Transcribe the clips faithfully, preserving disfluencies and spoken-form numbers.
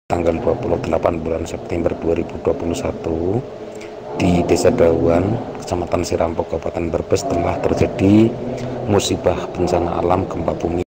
Tanggal dua puluh delapan bulan September dua ribu dua puluh satu di Desa Dawan, Kecamatan Sirampok, Kabupaten Brebes telah terjadi musibah bencana alam gempa bumi.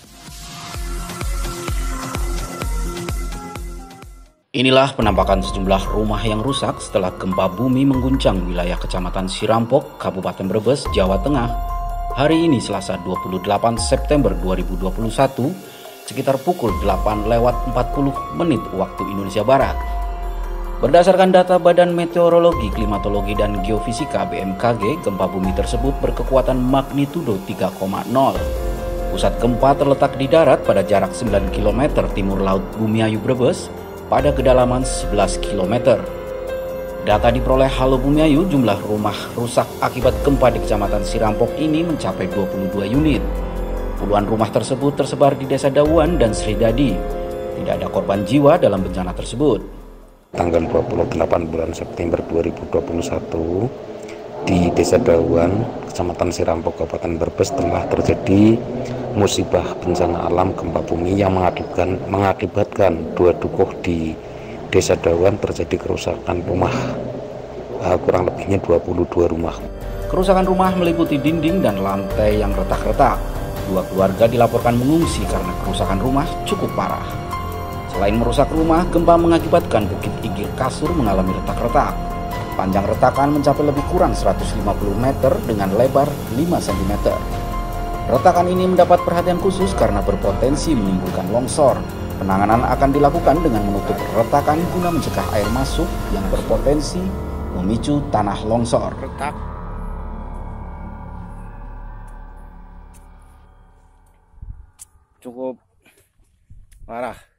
Inilah penampakan sejumlah rumah yang rusak setelah gempa bumi mengguncang wilayah Kecamatan Sirampok, Kabupaten Brebes, Jawa Tengah. Hari ini Selasa dua puluh delapan September dua ribu dua puluh satu, sekitar pukul delapan lewat empat puluh menit waktu Indonesia Barat. Berdasarkan data Badan Meteorologi, Klimatologi, dan Geofisika B M K G, gempa bumi tersebut berkekuatan magnitudo tiga koma nol. Pusat gempa terletak di darat pada jarak sembilan kilometer timur laut Bumiayu Brebes pada kedalaman sebelas kilometer. Data diperoleh Halo Bumiayu, jumlah rumah rusak akibat gempa di Kecamatan Sirampok ini mencapai dua puluh dua unit. Puluhan rumah tersebut tersebar di Desa Dawan dan Sridadi. Tidak ada korban jiwa dalam bencana tersebut. Tanggal dua puluh delapan bulan September dua ribu dua puluh satu di Desa Dawan, Kecamatan Sirampok, Kabupaten Brebes telah terjadi musibah bencana alam gempa bumi yang mengakibatkan, mengakibatkan dua dukuh di Desa Dawan terjadi kerusakan rumah, uh, kurang lebihnya dua puluh dua rumah. Kerusakan rumah meliputi dinding dan lantai yang retak-retak. Dua keluarga dilaporkan mengungsi karena kerusakan rumah cukup parah. Selain merusak rumah, gempa mengakibatkan bukit igir kasur mengalami retak-retak. Panjang retakan mencapai lebih kurang seratus lima puluh meter dengan lebar lima sentimeter. Retakan ini mendapat perhatian khusus karena berpotensi menimbulkan longsor. Penanganan akan dilakukan dengan menutup retakan guna mencegah air masuk yang berpotensi memicu tanah longsor. Retak. Cukup parah.